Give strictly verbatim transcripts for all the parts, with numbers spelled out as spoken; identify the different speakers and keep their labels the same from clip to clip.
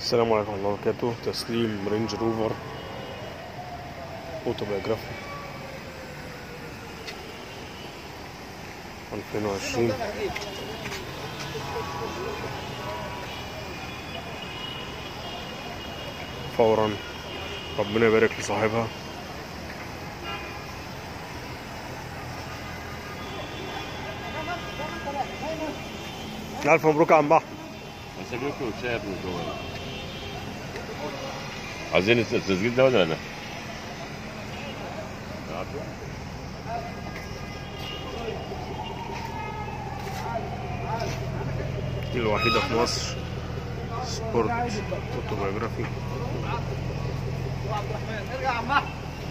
Speaker 1: السلام عليكم ورحمة الله وبركاته. تسليم رينج روفر اوتوبيوجرافي ألفين وعشرين. فورا، ربنا يبارك لصاحبها. ألف مبروك يا عم بحر.
Speaker 2: مسجلكم وشاب من جوه. عايزين التسجيل ده ولا لا؟
Speaker 1: الوحيدة في مصر سبورت اوتوبيوجرافي.
Speaker 3: ارجع يا عم احمد.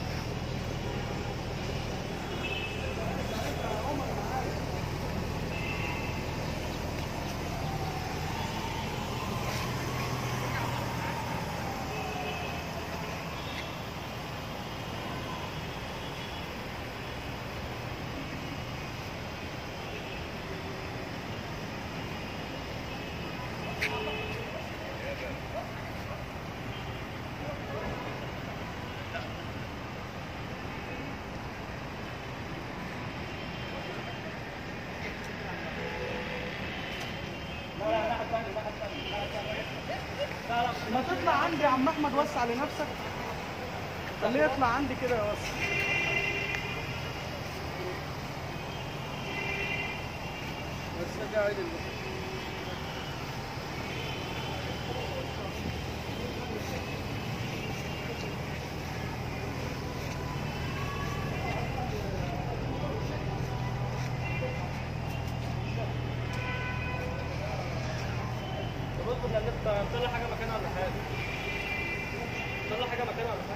Speaker 3: ما تطلع عندي يا عم احمد، وسع لنفسك، خليه يطلع عندي كده يوسع. بس قاعد طلع حاجه مكانها ولا حاجه؟ طلع حاجه مكانها ولا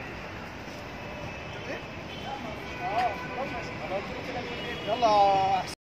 Speaker 3: حاجه؟ يلا